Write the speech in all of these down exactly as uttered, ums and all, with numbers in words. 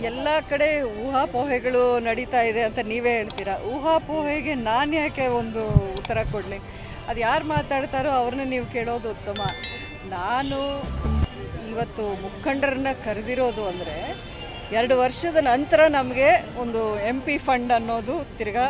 ಎಲ್ಲ ಕಡೆ ಊಹಾಪೋಹೆಗಳು ನಡೀತಾ ಇದೆ ಅಂತ ನೀವೇ ಹೇಳ್ತೀರಾ. ಊಹಾಪೋಹೆಗೆ ನಾನು ಯಾಕೆ ಒಂದು ಉತ್ತರ ಕೊಡಲಿ? ಅದು ಯಾರು ಮಾತಾಡ್ತಾರೋ ಅವ್ರನ್ನ ನೀವು ಕೇಳೋದು ಉತ್ತಮ. ನಾನು ಇವತ್ತು ಮುಖಂಡರನ್ನ ಕರೆದಿರೋದು ಅಂದರೆ ಎರಡು ವರ್ಷದ ನಂತರ ನಮಗೆ ಒಂದು ಎಂ ಪಿ ಫಂಡ್ ಅನ್ನೋದು ತಿರ್ಗಾ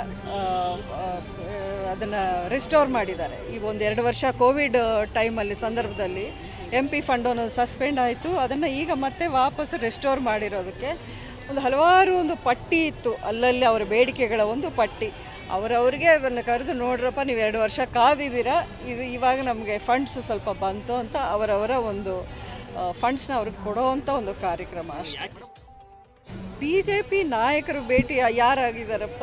ಅದನ್ನು ರಿಸ್ಟೋರ್ ಮಾಡಿದ್ದಾರೆ. ಈಗ ಒಂದು ಎರಡು ವರ್ಷ ಕೋವಿಡ್ ಟೈಮಲ್ಲಿ ಸಂದರ್ಭದಲ್ಲಿ ಎಂ ಪಿ ಫಂಡ್ ಅನ್ನೋದು ಸಸ್ಪೆಂಡ್ ಆಯಿತು. ಅದನ್ನು ಈಗ ಮತ್ತೆ ವಾಪಸ್ ರೆಸ್ಟೋರ್ ಮಾಡಿರೋದಕ್ಕೆ ಒಂದು ಹಲವಾರು ಒಂದು ಪಟ್ಟಿ ಇತ್ತು, ಅಲ್ಲಲ್ಲಿ ಅವರ ಬೇಡಿಕೆಗಳ ಒಂದು ಪಟ್ಟಿ. ಅವರವ್ರಿಗೆ ಅದನ್ನು ಕರೆದು ನೋಡ್ರಪ್ಪ, ನೀವು ಎರಡು ವರ್ಷ ಕಾದಿದ್ದೀರಾ, ಇದು ಇವಾಗ ನಮಗೆ ಫಂಡ್ಸ್ ಸ್ವಲ್ಪ ಬಂತು ಅಂತ ಅವರವರ ಒಂದು ಫಂಡ್ಸ್ನ ಅವ್ರಿಗೆ ಕೊಡೋವಂಥ ಒಂದು ಕಾರ್ಯಕ್ರಮ ಅಷ್ಟೇ. ಬಿ ಜೆ ಪಿ ನಾಯಕರು ಭೇಟಿ ಯಾರಾಗಿದ್ದಾರಪ್ಪ?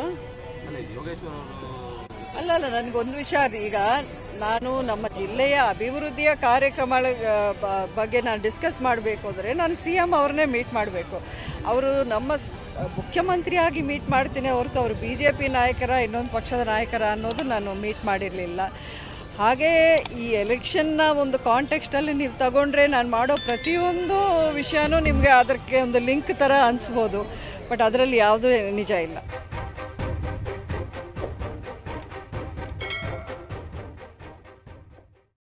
ಅಲ್ಲ ಅಲ್ಲ ನನಗೊಂದು ವಿಷಯ, ಈಗ ನಾನು ನಮ್ಮ ಜಿಲ್ಲೆಯ ಅಭಿವೃದ್ಧಿಯ ಕಾರ್ಯಕ್ರಮಗಳ ಬಗ್ಗೆ ನಾನು ಡಿಸ್ಕಸ್ ಮಾಡಬೇಕು ಅಂದರೆ ನಾನು ಸಿ ಎಮ್ ಅವ್ರನ್ನೇ ಮೀಟ್ ಮಾಡಬೇಕು. ಅವರು ನಮ್ಮ ಮುಖ್ಯಮಂತ್ರಿಯಾಗಿ ಮೀಟ್ ಮಾಡ್ತೀನಿ ಹೊರತು ಅವರು ಬಿ ಜೆ ಪಿ ನಾಯಕರ ಇನ್ನೊಂದು ಪಕ್ಷದ ನಾಯಕರ ಅನ್ನೋದು ನಾನು ಮೀಟ್ ಮಾಡಿರಲಿಲ್ಲ. ಹಾಗೇ ಈ ಎಲೆಕ್ಷನ್ನ ಒಂದು ಕಾಂಟೆಕ್ಸ್ಟಲ್ಲಿ ನೀವು ತಗೊಂಡ್ರೆ ನಾನು ಮಾಡೋ ಪ್ರತಿಯೊಂದು ವಿಷಯನೂ ನಿಮಗೆ ಅದಕ್ಕೆ ಒಂದು ಲಿಂಕ್ ಥರ ಅನಿಸ್ಬೋದು, ಬಟ್ ಅದರಲ್ಲಿ ಯಾವುದೂ ನಿಜ ಇಲ್ಲ.